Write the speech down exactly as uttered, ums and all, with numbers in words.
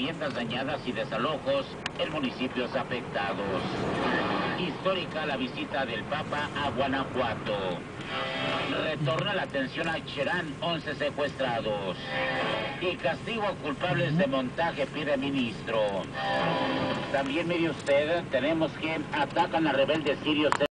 viviendas dañadas y desalojos en municipios afectados. Histórica la visita del Papa a Guanajuato. Retorna la atención a Cherán, once secuestrados. Y castigo a culpables de montaje pide ministro. También mire usted, tenemos que atacan a rebeldes sirios.